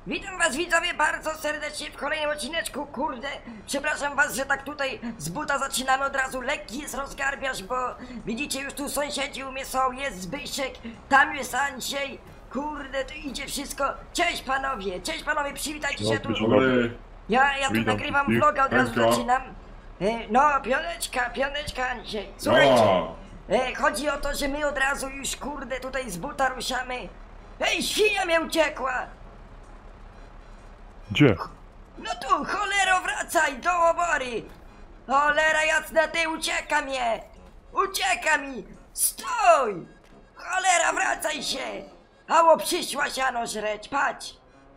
Witam was widzowie bardzo serdecznie w kolejnym odcineczku, kurde. Przepraszam was, że tak tutaj z buta zaczynamy od razu. Lekki jest rozgarbiarz, bo widzicie już tu sąsiedzi u mnie są, jest Zbyszek, tam jest Andrzej. Kurde, tu idzie wszystko. Cześć panowie, przywitajcie się tu. Ja tu nagrywam vloga, od razu zaczynam. No, pioneczka Andrzej. Słuchajcie, chodzi o to, że my od razu już kurde tutaj z buta ruszamy. Ej, świnia mnie uciekła! Gdzie? No tu, cholero, wracaj do obory! Cholera jasna, ty, ucieka mnie! Ucieka mi! Stój! Cholera, wracaj się! Ało, przyszła siano żreć, patrz!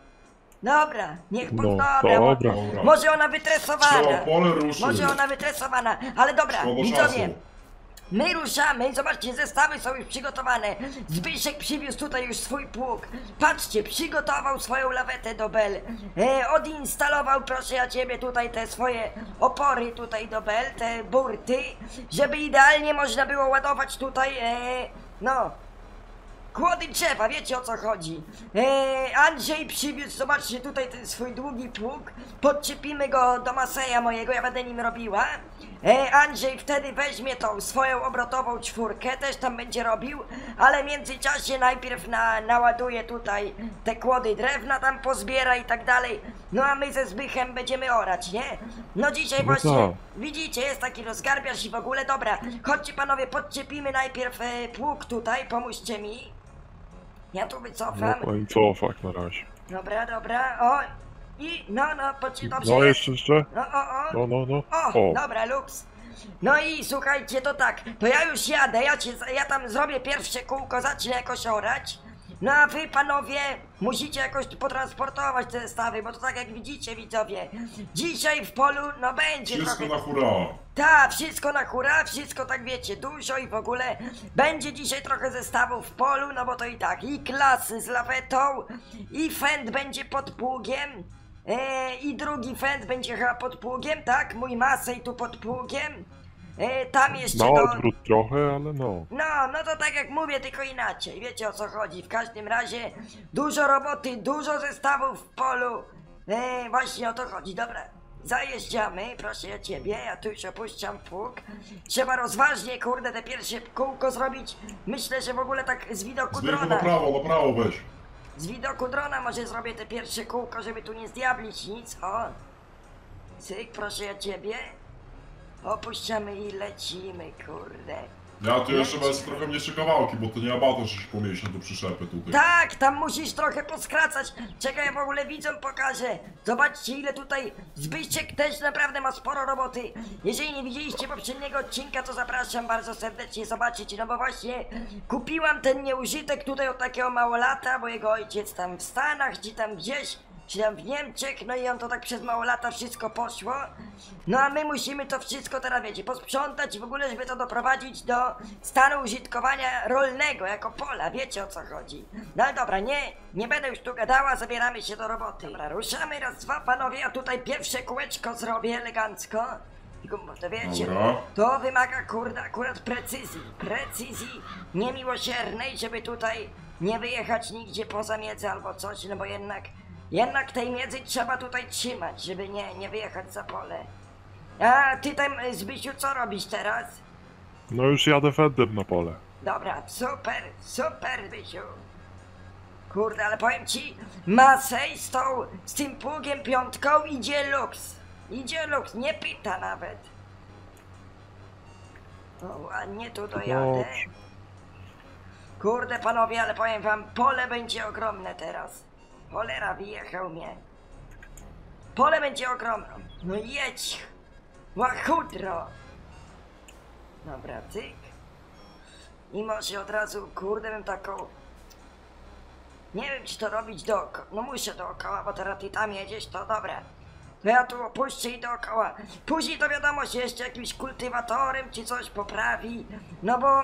Dobra, niech No, dobra. dobra. Może ona wytresowana. Trzeba pole ruszyć. Może ona wytresowana, ale dobra, Szkoda widzowie. czasu. My ruszamy, zobaczcie, zestawy są już przygotowane. Zbyszek przywiózł tutaj już swój pług. Patrzcie, przygotował swoją lawetę do bel. Odinstalował, proszę ja ciebie, tutaj te swoje opory tutaj do bel, te burty, żeby idealnie można było ładować tutaj, no, kłody drzewa, wiecie o co chodzi. Andrzej przywiózł, zobaczcie tutaj ten swój długi pług. Podczepimy go do Maseja mojego, ja będę nim robiła. Andrzej wtedy weźmie tą swoją obrotową czwórkę, też tam będzie robił, ale w międzyczasie najpierw naładuje tutaj te kłody drewna, tam pozbiera i tak dalej. No a my ze Zbychem będziemy orać, nie? No dzisiaj właśnie, tak. widzicie, jest taki rozgarbiarz i w ogóle, dobra, chodźcie panowie, podczepimy najpierw pług tutaj, pomóżcie mi. Ja tu wycofam. No i cofak na razie. Dobra, o! I, no, dobrze No jest. jeszcze? No. No. O, dobra, luks. No i słuchajcie, to tak, to ja już jadę, ja tam zrobię pierwsze kółko, zacznę jakoś orać. No a wy panowie musicie jakoś potransportować te zestawy, bo to tak jak widzicie widzowie, dzisiaj w polu no będzie Wszystko trochę... na hura. Tak, wszystko na hura, wszystko tak wiecie, dużo i w ogóle będzie dzisiaj trochę zestawów w polu, no bo to i tak, i klasy z lawetą, i fend będzie pod pługiem, i drugi fend będzie chyba pod pługiem, tak, mój Masej tu pod pługiem, tam jeszcze Na odwrót trochę, ale no. No to tak jak mówię, tylko inaczej, wiecie o co chodzi, w każdym razie dużo roboty, dużo zestawów w polu, właśnie o to chodzi, dobra. Zajeżdżamy, proszę ja ciebie, ja tu już opuszczam pług. Trzeba rozważnie, kurde, te pierwsze kółko zrobić. Myślę, że w ogóle tak z widoku Zbychu drona. na prawo weź. Z widoku drona może zrobię te pierwsze kółko, żeby tu nie zdiablić nic, o. Cyk, proszę ja ciebie. Opuszczamy i lecimy, kurde. Ja tu jeszcze będę trochę mniejsze kawałki, bo to nie abato, że się pomieści do przyczepy tutaj. Tak, tam musisz trochę poskracać. Czekaj, ja w ogóle widzom pokażę. Zobaczcie, ile tutaj Zbyszek też naprawdę ma sporo roboty. Jeżeli nie widzieliście poprzedniego odcinka, to zapraszam bardzo serdecznie zobaczyć. No bo właśnie kupiłam ten nieużytek tutaj od takiego małolata, bo jego ojciec tam w Stanach, czy tam gdzieś, czy tam w Niemczech, no i on to tak przez mało lata wszystko poszło. No a my musimy to wszystko teraz, wiecie, posprzątać i w ogóle, żeby to doprowadzić do stanu użytkowania rolnego, jako pola, wiecie o co chodzi. No ale dobra, nie będę już tu gadała, zabieramy się do roboty. Dobra, ruszamy, raz, dwa, panowie, ja tutaj pierwsze kółeczko zrobię elegancko. Tylko, to wiecie, Dobra. to wymaga, kurde, akurat precyzji niemiłosiernej, żeby tutaj nie wyjechać nigdzie poza miedzę albo coś, no bo jednak tej miedzy trzeba tutaj trzymać, żeby nie wyjechać za pole. A ty tam, Zbysiu, co robisz teraz? No już jadę fendem na pole. Dobra, super, Zbysiu. Kurde, ale powiem ci, Masej z tym pługiem piątką idzie luks, nie pyta nawet. O, ładnie tu dojadę. Dobrze. Kurde, panowie, ale powiem wam, pole będzie ogromne teraz. Cholera, wyjechał mnie. Pole będzie ogromne. No jedź. Łachudro. Dobra, cyk. I może od razu, kurde, bym taką... Nie wiem, czy to robić dookoła. No muszę dookoła, bo teraz ty tam jedziesz, to dobra. To ja tu opuszczę i dookoła. Później to wiadomo, się jeszcze jakimś kultywatorem czy coś poprawi. No bo...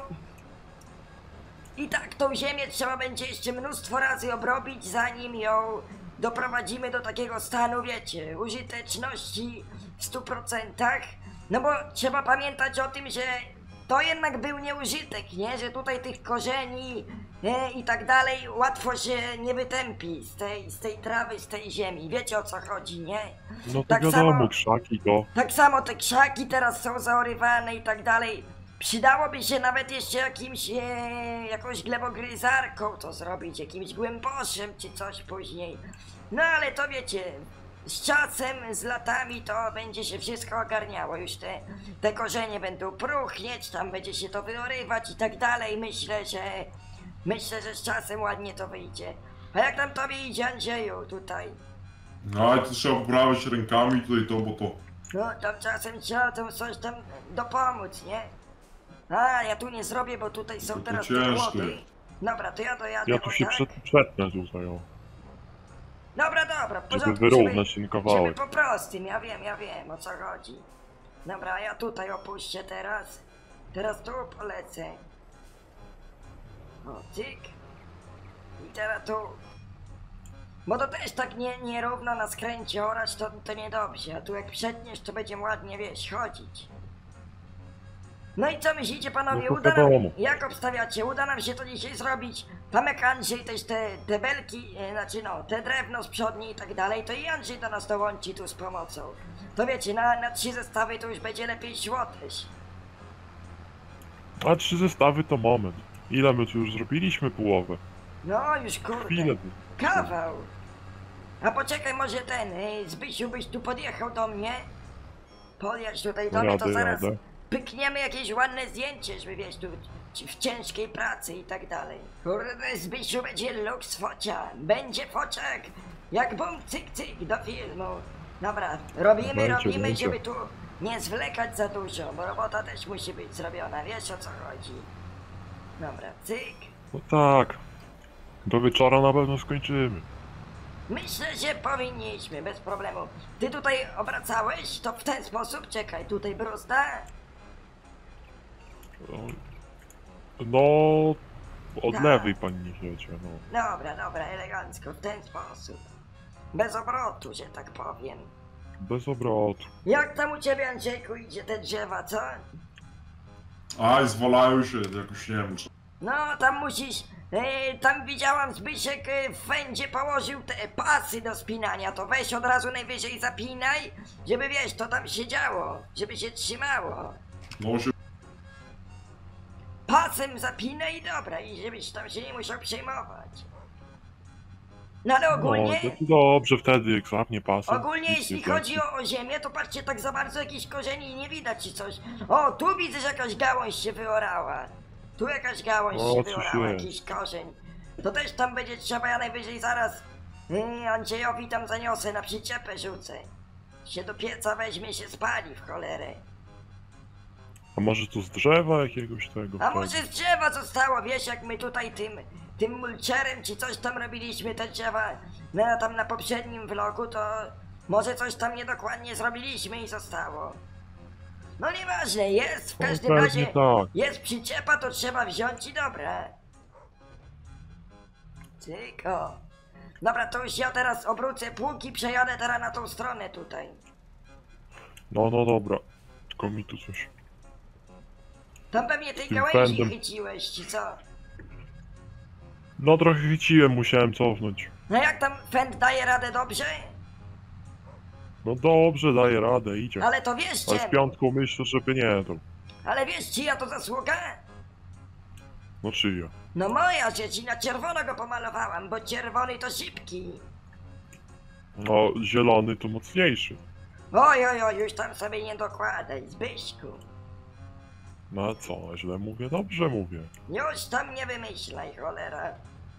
I tak tą ziemię trzeba będzie jeszcze mnóstwo razy obrobić, zanim ją doprowadzimy do takiego stanu, wiecie, użyteczności w 100%. No bo trzeba pamiętać o tym, że to jednak był nieużytek, nie? Że tutaj tych korzeni i tak dalej, łatwo się nie wytępi z tej trawy, z tej ziemi. Wiecie o co chodzi, nie? No to Tak wiadomo, samo- krzaki to. Tak samo te krzaki teraz są zaorywane i tak dalej. Przydałoby się nawet jeszcze jakąś glebogryzarką to zrobić, jakimś głęboszem czy coś później. No ale to wiecie, z czasem, z latami to będzie się wszystko ogarniało. Już te korzenie będą próchnieć, tam będzie się to wyorywać i tak dalej. Myślę, że z czasem ładnie to wyjdzie. A jak tam tobie idzie, Andrzeju, tutaj? No ale to trzeba poprawić rękami tutaj to, bo to... No, tam czasem trzeba tam coś tam dopomóc, nie? A, ja tu nie zrobię, bo tutaj są To teraz te ciężko chłody. jest. Dobra, to ja dojadę, Ja tu o się tak? przetnę tutaj, o. Dobra, w Żeby porządku, wyrównać ten żeby kawałek. po prostym, ja wiem o co chodzi. Dobra, ja tutaj opuszczę teraz. Teraz tu polecę. O, cyk. I teraz tu. Bo to też tak nierówno na skręcie orać, to niedobrze. A tu jak przetniesz, to będzie ładnie, wiesz, chodzić. No i co myślicie, panowie? No to Uda nam, wiadomo. jak obstawiacie? Uda nam się to dzisiaj zrobić? Tam jak Andrzej też te belki, znaczy no, te drewno z przodni i tak dalej, to i Andrzej do nas dołączy tu z pomocą. To wiecie, na 3 zestawy to już będzie lepiej szło też. A 3 zestawy to moment. Ile my tu już zrobiliśmy połowę? No już kurde, Chwilę. kawał. A poczekaj, może Zbysiu byś tu podjechał do mnie? Podjedź tutaj do mnie, to zaraz Jadę. pykniemy jakieś ładne zdjęcie, żeby wiesz, tu w ciężkiej pracy i tak dalej. Kurde, Zbysiu, będzie luks focia, będzie fociak, jak bum, cyk, cyk, do filmu. Dobra, robimy, Będzie. żeby tu nie zwlekać za dużo, bo robota też musi być zrobiona, wiesz o co chodzi. Dobra, cyk. No tak. Do wieczora na pewno skończymy. Myślę, że powinniśmy, bez problemu. Ty tutaj obracałeś, to w ten sposób, czekaj, tutaj bruzda. No... Od Tak. lewej pani nie jedzie, no. Dobra, elegancko, w ten sposób. Bez obrotu, że tak powiem. Bez obrotu. Jak tam u ciebie, Andrzejku, idzie te drzewa, co? Aj, zwalają się, jakoś nie wiem, czy... No, tam musisz... tam widziałam, Zbyszek w fędzie położył te pasy do spinania, to weź od razu najwyżej zapinaj, żeby wiesz, to tam się działo, żeby się trzymało. No się... Pasem zapinaj i dobra, i żebyś tam się nie musiał przejmować. No ale ogólnie... No, to dobrze wtedy, jak zapnie pasem. Ogólnie nic jeśli nie chodzi leci. o ziemię, to patrzcie, tak za bardzo jakichś korzeni nie widać czy coś. O, tu widzę, że jakaś gałąź się wyorała. Tu jakaś gałąź O, się coś wyorała, jest. jakiś korzeń. To też tam będzie trzeba, ja najwyżej zaraz Andrzejowi tam zaniosę, na przyczepę rzucę. Się do pieca weźmie, się spali w cholerę. A może to z drzewa jakiegoś tego? A może z drzewa zostało, wiesz, jak my tutaj tym mulcherem czy coś tam robiliśmy, te drzewa, no tam na poprzednim vlogu, to może coś tam niedokładnie zrobiliśmy i zostało. No nieważne, jest w No, każdym pewnie razie, tak. jest przyczepa, to trzeba wziąć i dobra. Cyk, o. Dobra, to już ja teraz obrócę pług i przejadę teraz na tą stronę tutaj. No dobra. Tylko mi tu coś... Tam pewnie tej Tym gałęzi pędem. chyciłeś, czy co? No trochę chwyciłem, musiałem cofnąć. No jak tam fend daje radę dobrze? No dobrze, daję radę, idzie. Ale to wiesz Ale z czemu? piątką myślę, żeby nie, to... Ale wiesz, czyja to zasługa? No czyja? No moja, że ci na czerwono go pomalowałam, bo czerwony to szybki. No, zielony to mocniejszy. Oj, już tam sobie nie dokładaj, Zbyszku. No a co, źle mówię? Dobrze mówię. Już tam nie wymyślaj, cholera.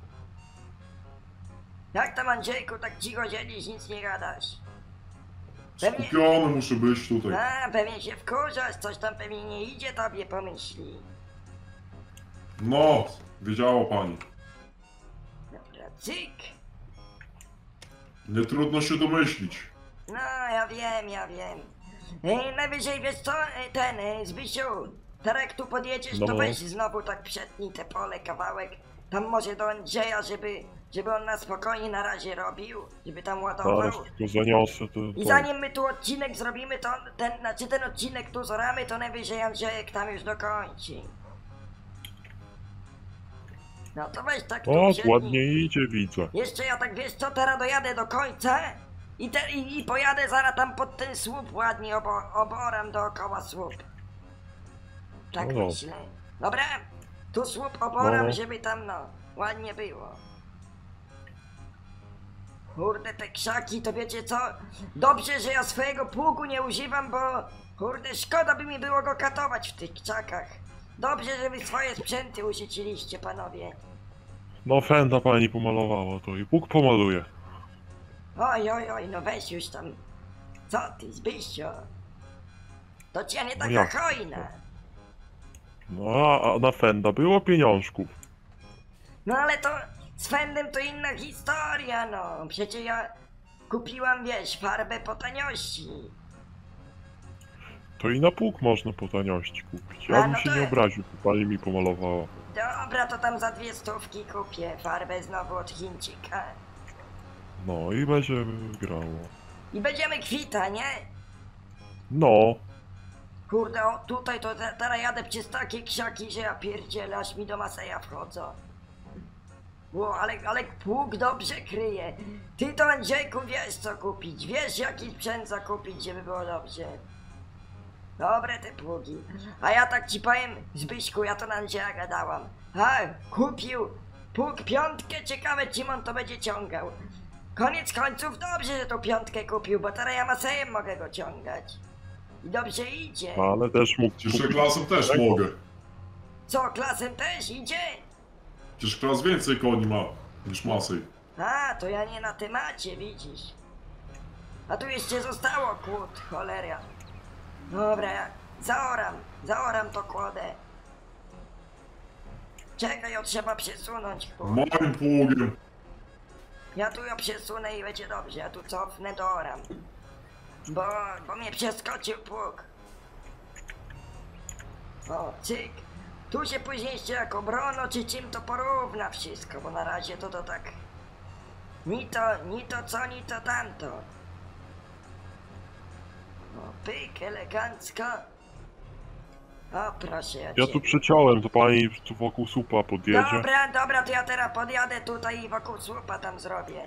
Jak tam, Andrzejku, tak cicho siedzisz, nic nie gadasz? Pewnie... Skupiony muszę być tutaj. A, pewnie się wkurzasz, coś tam pewnie nie idzie tobie, pomyśli. No, wiedziała pani. Dobra, cyk. Nie trudno się domyślić. No, ja wiem. Najwyżej, wiesz co, Zbysiu, teraz jak tu podjedziesz, to No. weź znowu tak przetnij te pole kawałek, tam może do Andrzeja, żeby on na spokojnie na razie robił, żeby tam ładował. Zaraz tylko zaniosę to... I zanim my tu odcinek zrobimy, to ten odcinek tu zoramy, to najwyżej Andrzejek tam już dokończy. No to weź tak tu O, wsiednij. ładnie idzie, widzę. Jeszcze ja tak, wiesz co, teraz dojadę do końca i pojadę zaraz tam pod ten słup ładnie oboram dookoła słup. Tak No. myślę. Dobra? Tu słup oboram, No. żeby tam, no, ładnie było. Kurde, te krzaki, to wiecie co? Dobrze, że ja swojego pługu nie używam, bo kurde, szkoda by mi było go katować w tych krzakach. Dobrze, że wy swoje sprzęty użyczyliście, panowie. No fenda pani pomalowała to i Bóg pomaluje. Oj, oj, oj, no weź już tam. Co ty, Zbyścio? To cię nie taka jak? hojna. No a na fenda było pieniążków. No ale to z Fendem to inna historia, no. Przecież ja kupiłam, wiesz, farbę po taniości. To i na pług można po taniości kupić. A, Ja bym no się to- nie obraził, bo pani mi pomalowała. Dobra, to tam za 2 stówki kupię farbę znowu od Chińczyka. No i będzie grało. I będziemy kwita, nie? No, Kurde, o, tutaj to teraz jadę przez takie krzaki, że ja pierdzielę, aż mi do Maseja wchodzą. Ło, ale pług dobrze kryje. Ty to, Andrzejku, wiesz co kupić, wiesz jaki sprzęt zakupić, żeby było dobrze. Dobre te pługi. A ja tak ci powiem, Zbyszku, ja to na Andrzeja gadałam. A, kupił pług 5, ciekawe czym on to będzie ciągał. Koniec końców dobrze, że tą 5 kupił, bo teraz ja Masejem mogę go ciągać. I dobrze idzie. ale też mógł Przecież kupić. klasem też mogę. Co, klasem też idzie? Przecież klas więcej koni ma niż masy. A, to ja nie na temacie, widzisz. A tu jeszcze zostało kłód, cholera. Dobra, ja zaoram to kłodę. Czekaj, ją trzeba przesunąć, kurde. Moim pługiem. Ja tu ją przesunę i będzie dobrze, ja tu cofnę, dooram. Bo mnie przeskoczył pług. O, cyk. Tu się później jeszcze jako brono czy czym to porówna wszystko, bo na razie to tak... Ni to co, ni to tamto. O, pyk, elegancko. O, proszę ja Ja cię. tu przeciąłem, to pani tu wokół słupa podjedzie. Dobra, to ja teraz podjadę tutaj i wokół słupa tam zrobię.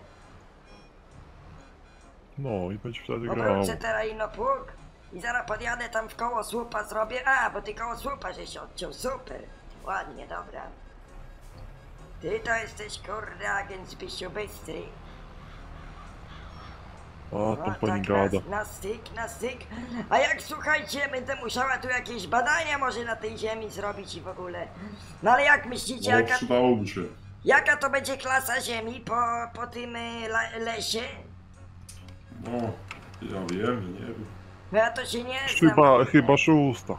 No i będzie wtedy grało. Obrócę teraz ino pług i zaraz podjadę tam w koło słupa zrobię. A, bo ty koło słupa żeś odciął, super. Ładnie, dobra. Ty to jesteś kurde agent Zbysiu bystry. A, tam pani tak, gada. na styk. A jak słuchajcie, będę musiała tu jakieś badania może na tej ziemi zrobić i w ogóle. No ale jak myślicie, No przydałoby się. jaka to będzie klasa ziemi po tym lesie? No, ja wiem, nie wiem. No ja to się nie znam. Chyba szósta.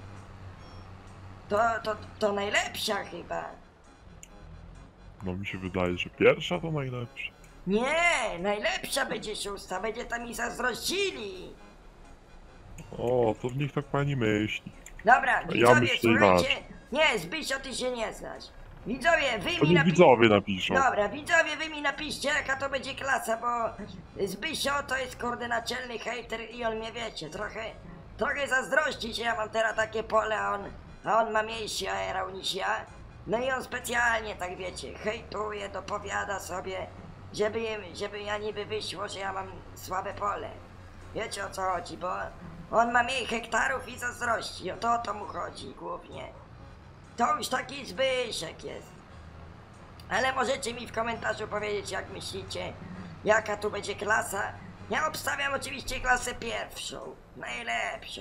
To najlepsza chyba. No mi się wydaje, że pierwsza to najlepsza. Nie, najlepsza będzie 6, będzie tam i zazdrościli. O, to niech tak pani myśli. Dobra, ja widzowie, myślę słuchajcie. inaczej. Nie, Zbysio, ty się nie znasz. Widzowie, wy To mi niech widzowie napiszą. Dobra, widzowie, wy mi napiszcie, jaka to będzie klasa, bo Zbysio to jest kurde naczelny hejter i on mnie, wiecie, trochę zazdrości, że ja mam teraz takie pole, a on ma mniejszy aerał niż ja. No i on specjalnie, tak wiecie, hejtuje, dopowiada sobie, żeby ja niby wyszło, że ja mam słabe pole. Wiecie o co chodzi, bo on ma mniej hektarów i zazdrości, o to mu chodzi głównie. To już taki Zbyszek jest. Ale możecie mi w komentarzu powiedzieć, jak myślicie, jaka tu będzie klasa. Ja obstawiam oczywiście klasę pierwszą, najlepszą.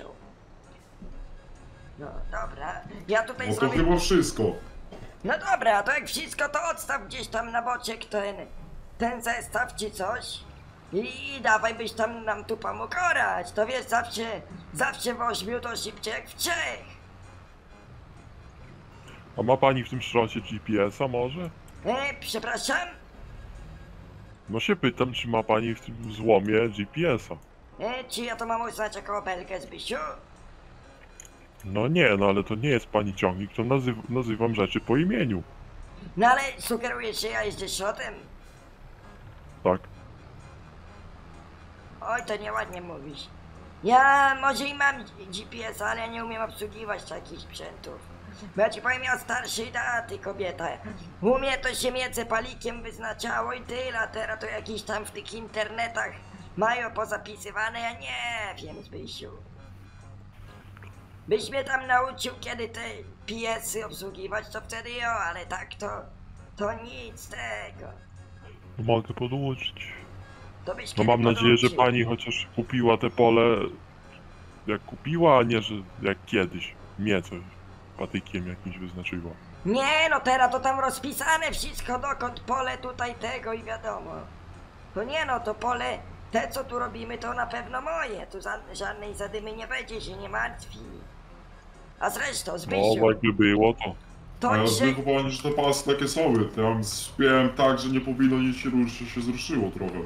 No dobra, ja tutaj No to zrobię... chyba wszystko. No dobra, to jak wszystko, to odstaw gdzieś tam na boczek ten zestaw czy coś. I dawaj byś tam nam tu pomógł orać. To wiesz, zawsze w 8 to szybciej jak w 3. A ma pani w tym szrocie GPS-a może? Przepraszam? No się pytam, czy ma pani w tym złomie GPS-a. Czy ja to mam uznać jako obelgę, Zbysiu? No nie, no ale to nie jest pani ciągnik, to nazywam rzeczy po imieniu. No ale sugerujesz, że ja jeżdżę szrotem? Tak. Oj, to nieładnie mówisz. Ja może i mam GPS, ale nie umiem obsługiwać takich sprzętów. Bo ja ci powiem, ja starszej daty kobieta. U mnie to się między palikiem wyznaczało i tyle, a teraz to jakiś tam w tych internetach mają pozapisywane, ja nie wiem, Zbysiu. Byś mnie tam nauczył, kiedy te PS-y obsługiwać, to wtedy ale tak to nic z tego. No mogę podłączyć. To byś No kiedy mam nadzieję, że podłączył. pani chociaż kupiła te pole jak kupiła, a nie, że jak kiedyś mnie coś patykiem jakimś wyznaczyła. Nie, no teraz to tam rozpisane wszystko, dokąd pole tutaj tego i wiadomo. To nie no, to pole, te co tu robimy, to na pewno moje. Tu żadnej zadymy nie będzie, się nie martwi. A zresztą, Zbysiu, No jakby było to. to A ja dzisiaj... zwykle powiem, że te pasy takie są. Ja tam spiałem tak, że nie powinno nic się zruszyło trochę.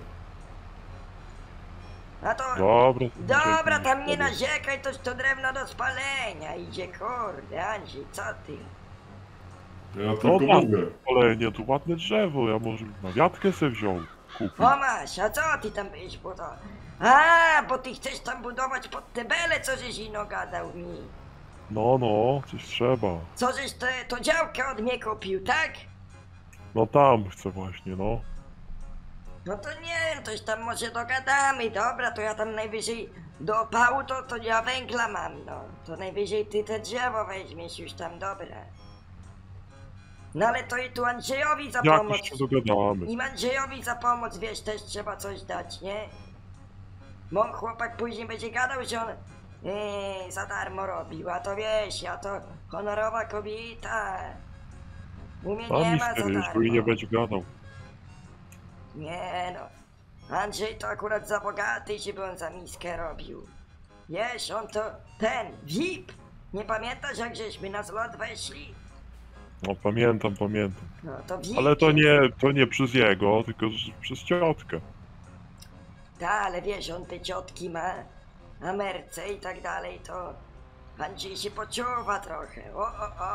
A to... Dobra. Dobra, tam nie Dobra. narzekaj, to drewno do spalenia idzie, kurde, Andrzej, co ty? Ja No tylko tak, mówię. ale nie, tu ładne drzewo, ja może na wiatkę se wziął, kupił. O masz, a co ty tam byś budował? A, bo ty chcesz tam budować pod te bele, co żeś ino gadał mi. No, coś trzeba. Co żeś to działkę od mnie kupił, tak? No tam chcę właśnie, no. No to nie, toś tam może dogadamy, dobra, to ja tam najwyżej do opału to ja węgla mam, no. To najwyżej ty te drzewo weźmiesz już tam, dobra. No ale to i tu Andrzejowi za pomoc. Jakoś się dogadamy. Im Andrzejowi za pomoc, wiesz, też trzeba coś dać, nie? Bo on chłopak później będzie gadał, że on za darmo robił, a to wiesz, ja to honorowa kobieta. U mnie nie Tam ma za już darmo. i nie będzie gadał. Nie no, Andrzej to akurat za bogaty, żeby on za miskę robił. Wiesz, on to ten, VIP. Nie pamiętasz, jak żeśmy na zlot weszli? No pamiętam. No to VIP. Ale to nie przez jego, tylko przez ciotkę. Tak, ale wiesz, on te ciotki ma, Amerce i tak dalej, to Andrzej się poczuwa trochę. O.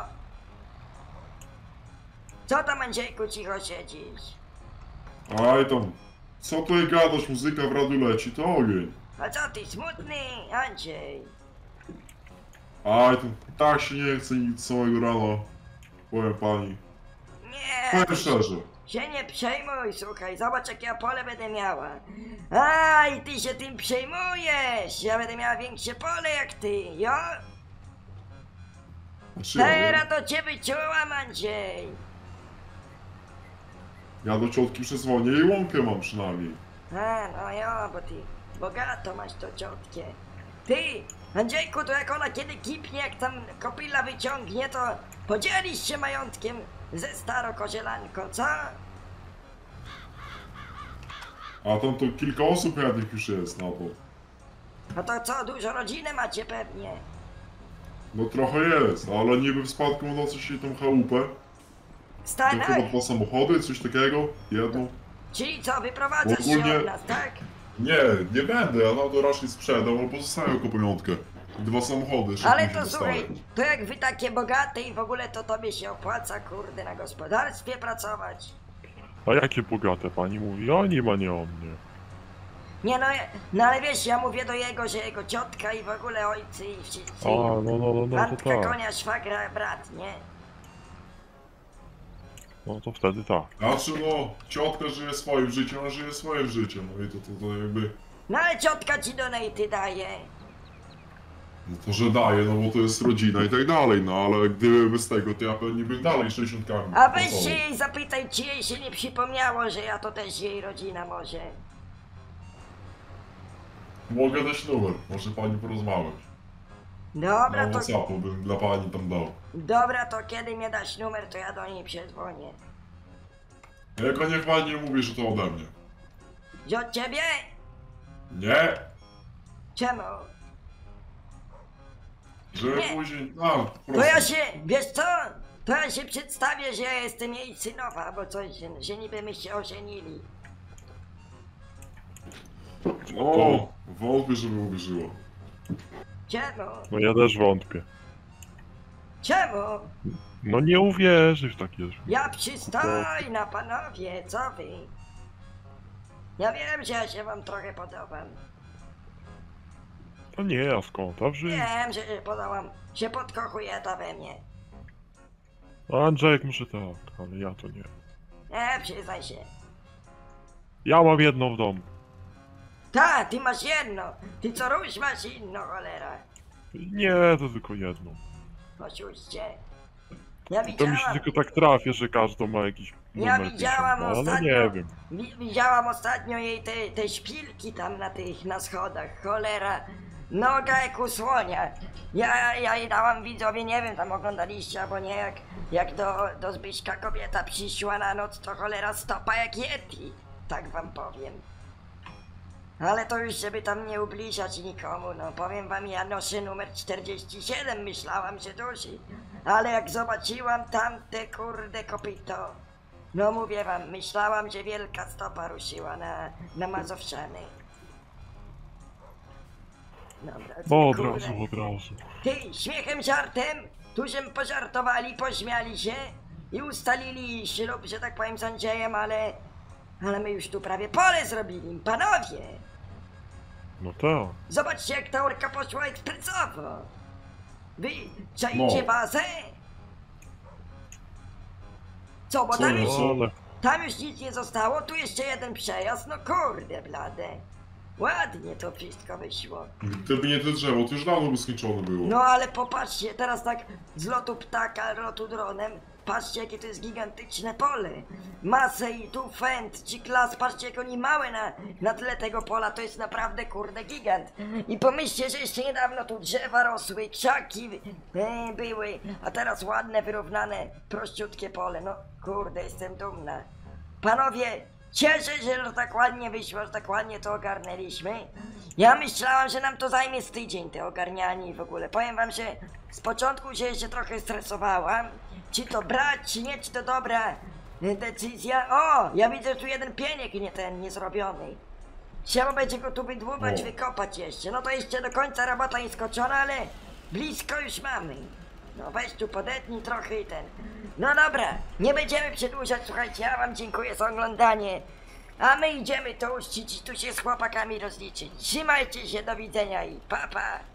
Co tam, Andrzejku, cicho siedzisz? Aj tam. Co tutaj gadasz? Muzyka w radiu leci, to ogień. A co ty, smutny, Andrzej? Aj tam. Tak się nie chce nic całego rana. Powiem pani. Nie, Powiem szczerze. się nie przejmuj, słuchaj, zobacz jakie ja pole będę miała. A, i ty się tym przejmujesz, ja będę miała większe pole jak ty, jo? Znaczy, ja, Teraz to cię wyczułam, Andrzej. ja do ciotki przezwonię i łąkę mam przynajmniej. A, no jo, bo ty bogato masz to ciotkę. Ty, Andrzejku, to jak ona kiedy kipnie, jak tam kopyla wyciągnie, to podzielisz się majątkiem ze starokozielanką, co? A tam to kilka osób chętnych już jest na to. No to co, dużo rodziny macie pewnie. No trochę jest, ale niby w spadku na coś się tą chałupę. W To Stanach? chyba 2 samochody, coś takiego, jedno. Czyli co, wyprowadzasz Ogólnie- się od nas, tak? Nie będę, ja na to raczej sprzedam, albo zostawię jako pamiątkę. 2 samochody jeszcze Ale później to słuchaj, dostaję. to jak wy takie bogate i w ogóle to tobie się opłaca, kurde, na gospodarstwie pracować. A jakie bogate pani mówi? O nim, a nie o mnie. Nie no ale wiesz, ja mówię do jego, że jego ciotka i w ogóle ojcy i wszyscy. A, no to Antka, tak. konia, szwagra, brat, nie? No to wtedy tak. Znaczy no, ciotka żyje swoim życiem, a żyje swoim życiem, no i to jakby... No ale ciotka ci donaty daje. No to, że daje, no bo to jest rodzina i tak dalej, no ale gdyby bez tego, to ja pewnie bym dalej 60 A weź się jej zapytaj, czy jej się nie przypomniało, że ja to też jej rodzina może. Mogę dać numer, może pani porozmawiać. Dobra, Na to... WhatsAppu bym dla pani tam dał. Dobra, to kiedy mnie dasz numer, to ja do niej przedzwonię. Jako niech pani nie mówi, że to ode mnie. Że od ciebie? Nie, Czemu? żeby Nie. później... po To ja prostu. się, wiesz co? To ja się przedstawię, że ja jestem jej synowa, bo coś, że niby my się ożenili. O, wątpię, żeby uwierzyła. Czemu? No ja też wątpię. Czemu? No nie uwierzy w takie rzeczy. Ja przystojna, panowie, co wy? Ja wiem, że ja się wam trochę podobam. No nie, a skąd? A w życiu? Wiem, że się podkochujeta we mnie. No Andrzejek może tak, ale ja to nie. Przyznaj się. Ja mam jedną w domu. Ta, ty masz jedno. Ty co rusz masz inno, cholera. Nie, to tylko jedną. Oszuście. Ja To mi się widziałam, tylko tak trafia, że każdy ma jakiś ja numer widziałam pisany, ale ostatnio, nie wiem. widziałam ostatnio jej te szpilki tam na schodach, cholera. Noga jak u słonia. Ja jej dałam widzowie, nie wiem, tam oglądaliście albo nie, jak do Zbyszka kobieta przyszła na noc, to cholera stopa jak Yeti. Tak wam powiem. Ale to już żeby tam nie ubliżać nikomu, no powiem wam, ja noszę numer 47, myślałam, że duży. Ale jak zobaczyłam tamte kurde kopyto, no mówię wam, myślałam, że wielka stopa ruszyła na Mazowszany. Dobra, No od kurde. razu. Ty, śmiechem, żartem, tużem pożartowali, pośmiali się i ustalili ślub, że tak powiem, z Andrzejem, ale my już tu prawie pole zrobili, panowie! No tak. Zobaczcie, jak ta orka poszła ekspresowo! Wy czaicie No. bazę? Co, bo Co tam już, jest? Ale tam już nic nie zostało, tu jeszcze jeden przejazd, no kurde blade. Ładnie to wszystko wyszło. Gdyby nie te drzewo, to już dawno by skończone było. No ale popatrzcie, teraz tak z lotu ptaka, lotu dronem, patrzcie jakie to jest gigantyczne pole. Masę i tu Fendt czy Klas, patrzcie jak oni małe na tle tego pola, to jest naprawdę kurde gigant. I pomyślcie, że jeszcze niedawno tu drzewa rosły, krzaki były, a teraz ładne, wyrównane, prościutkie pole, no kurde jestem dumna. Panowie, cieszę się, że tak ładnie wyszło, że tak ładnie to ogarnęliśmy. Ja myślałam, że nam to zajmie z tydzień, te ogarnianie i w ogóle. Powiem wam, że z początku się jeszcze trochę stresowałam. Czy to brać, czy nie, czy to dobra decyzja. O, ja widzę tu jeden pieniek niezrobiony. Trzeba będzie go tu wydłubać, O. wykopać jeszcze. No to jeszcze do końca robota nie skończona, ale blisko już mamy. No weź tu podetnij trochę i ten. No dobra, nie będziemy przedłużać, słuchajcie, ja wam dziękuję za oglądanie. A my idziemy to uczcić i tu się z chłopakami rozliczyć. Trzymajcie się, do widzenia i pa pa.